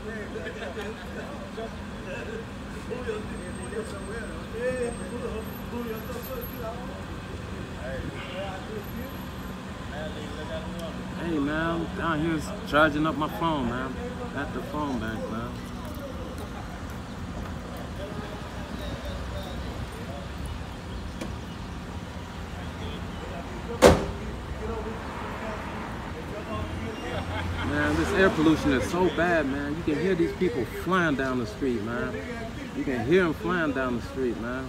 Hey man, I'm down here charging up my phone, man. At the phone bank, man. Man, this air pollution is so bad, man. You can hear these people flying down the street, man. You can hear them flying down the street, man.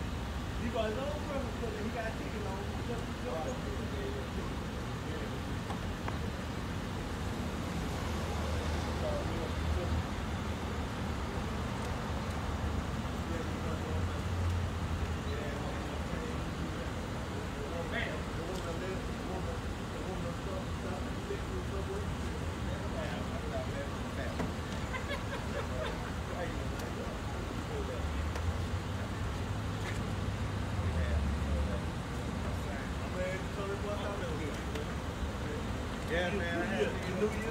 Yeah, man, I had New Year's.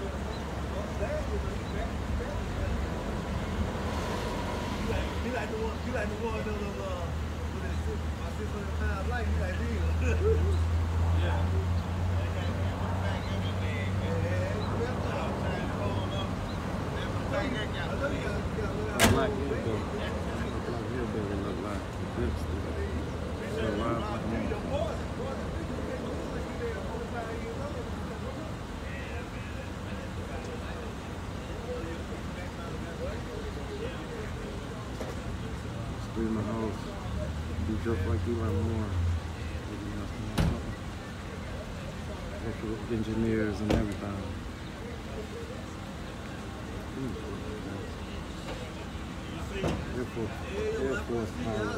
You like the one, what is it? My 600-pound life, you like these. Yeah. Black hillbilly look like hipster. So wild. Three in my house. Be just like you, like more. Electrical engineers and everything. Air Force pilot.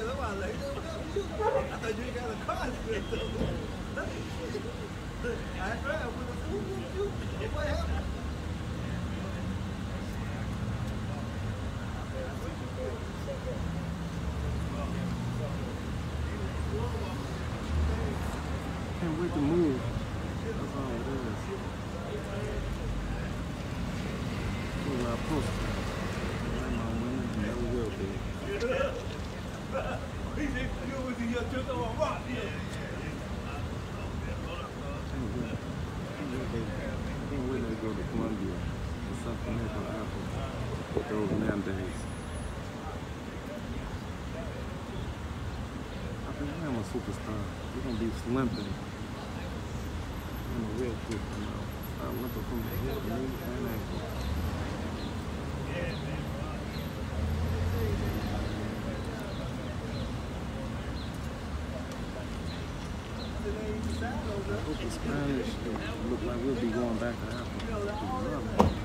I thought you got a car still. I tried with what happened? Can't wait to move. That's all it is. Pull our poster. Like my women, and never will be. You was in your trip on rock. Can't wait to go to Columbia or something else on Apple with those mandates. I think I'm a superstar. We're gonna be limping. I'm a real quick, you know. Start limping from the hip, knee, and ankle. I hope the Spanish look like we'll be going back to Africa.